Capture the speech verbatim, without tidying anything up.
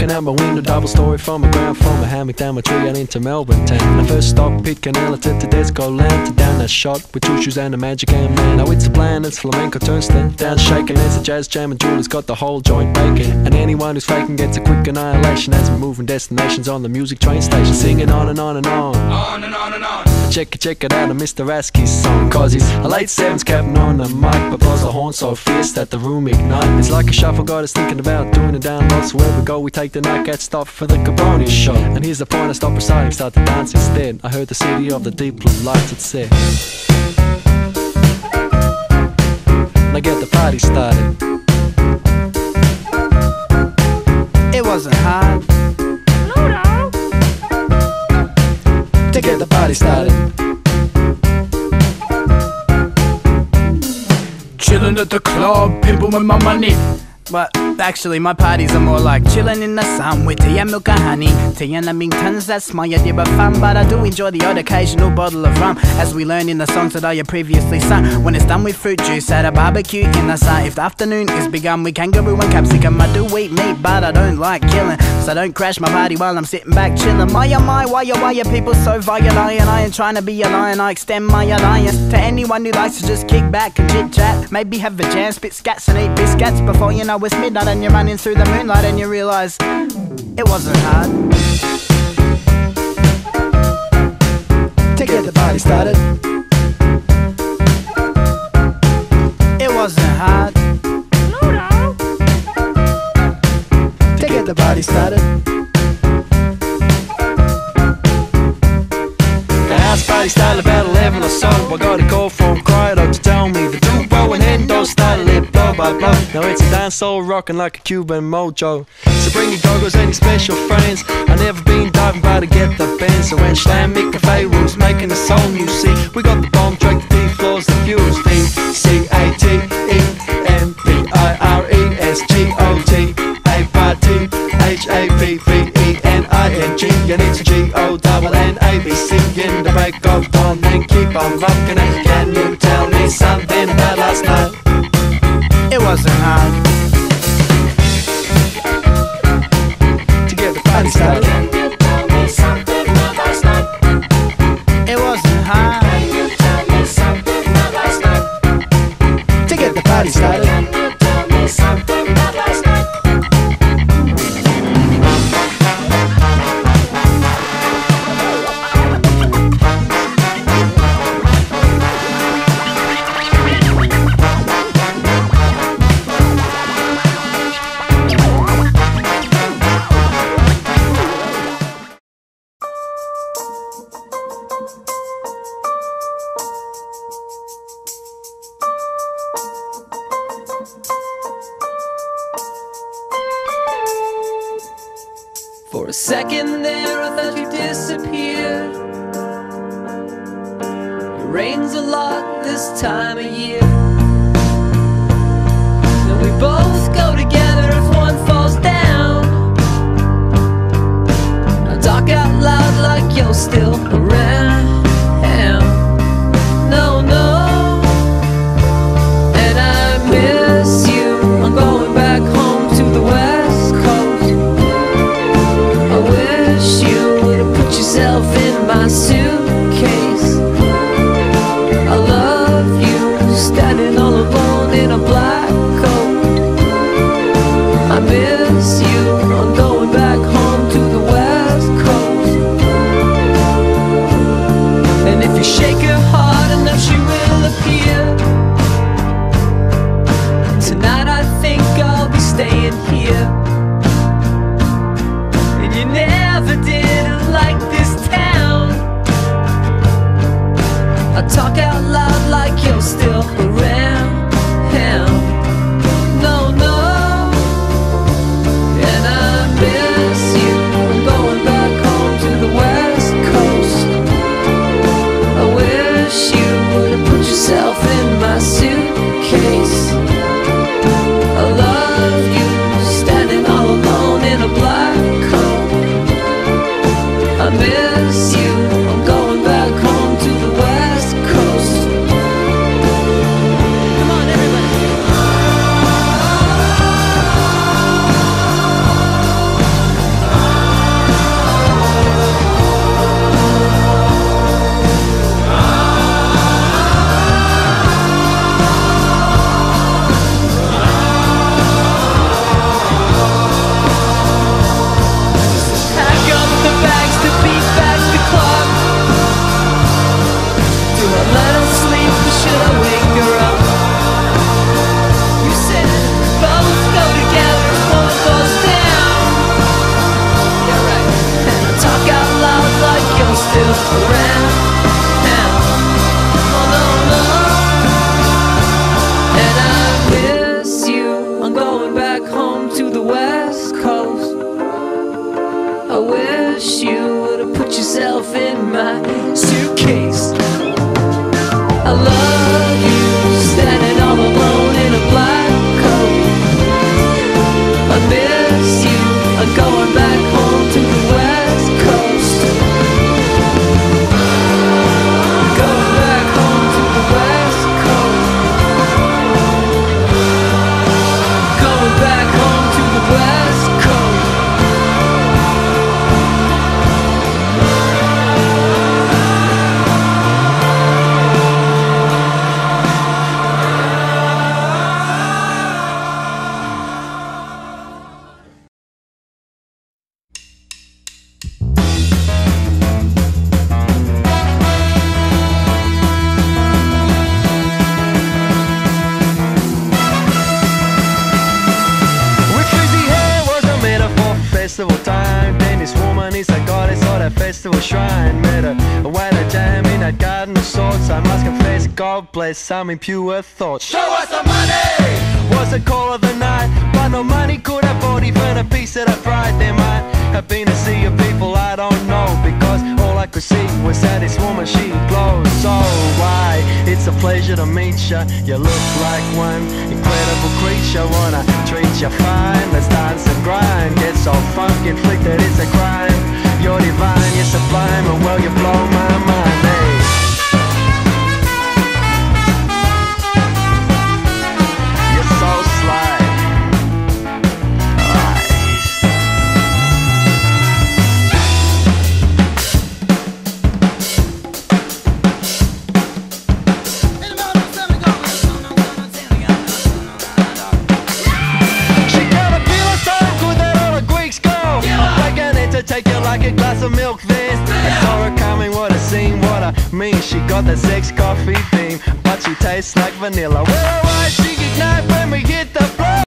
Looking out my window, double story from a ground from a hammock down my tree out into Melbourne town. I first stopped Picanella to Tedesco land, to down that shot with two shoes and a magic hand man. Now it's a plan, it's flamenco turnstile, down shaking, it's a jazz jam and Julie's got the whole joint baking. And anyone who's faking gets a quick annihilation as we're moving destinations on the music train station, singing on and on and on, on and on and on. Check it, check it out, of Mister Rasky's song, cause he's a late sevens captain on the mic, but blows the horn so fierce that the room ignite. It's like a shuffle, got us thinking about doing it down low. So where we go, we take the night, get stuff for the Cabroni show. And here's the point, I stop reciting, start to dance instead. I heard the city of the deep blue lights, it said. Now get the party started. It wasn't hard to get the party started. Chillin' at the club, pimpin' with my money. But actually my parties are more like chilling in the sun with tea and milk and honey. Tea and Lamingtons, that's my idea of fun. But I do enjoy the odd occasional bottle of rum, as we learn in the songs that I have previously sung. When it's done with fruit juice at a barbecue in the sun. If the afternoon is begun with kangaroo and capsicum, I do eat meat but I don't like killing, so don't crash my party while I'm sitting back chilling. My oh my, why oh why are people so violent? I ain't trying to be a lion, I extend my alliance to anyone who likes to just kick back and chit chat. Maybe have a jam, spit scats and eat biscuits before you know it's midnight and you're running through the moonlight and you realise it wasn't hard to get the party started. It wasn't hard to get the party started. The house party started about eleven or so. I got a call from Cryo to tell me the Dubo and Hendo started it blow by blow. Now it's a dance soul rocking like a Cuban mojo. So bring your goggles and your special friends. I never been diving by to get the bend. So when Slam, Mick and Fayroos making a song, you see, we got the bomb track, the D floors, the fuse. D C A T E M P I R E S G O T A party H A P V E N I N G. And it's G O double N A B C in the break of dawn. Then keep on rocking it. Can you tell me something about last night? It wasn't hard to get the party started. Can you tell me something about last night? It wasn't hard Can you tell me something about last night? To get the party started. Can you tell me something about last night? For a second there I thought you disappeared. It rains a lot this time of year, and we both go together if one falls down. I talk out loud like you're still around. No, no, and I miss you. I'm going back home to the West Coast. I wish you would have put yourself in my suitcase. I love you, standing all alone in a black coat. I miss you, I'm going back home to the West Coast. And if you shake her hard enough, she will appear. Tonight I think I'll be staying here. And you never did like this town. I talk out loud like you're still around. God bless some impure thoughts. Show us the money! Was the call of the night, but no money could have bought even a piece of that pride. There might have been a sea of people I don't know, because all I could see was that this woman, she glows. So why? It's a pleasure to meet ya. You look like one incredible creature. Wanna treat you fine. Let's dance and grind. Get so funky flick that it's a crime. You're divine, you're sublime, and well you blow my mind. Hey. You're so sly. Take you like a glass of milk then. I saw her coming, what a scene, what a mean. She got that sex coffee theme, but she tastes like vanilla. Well, alright, she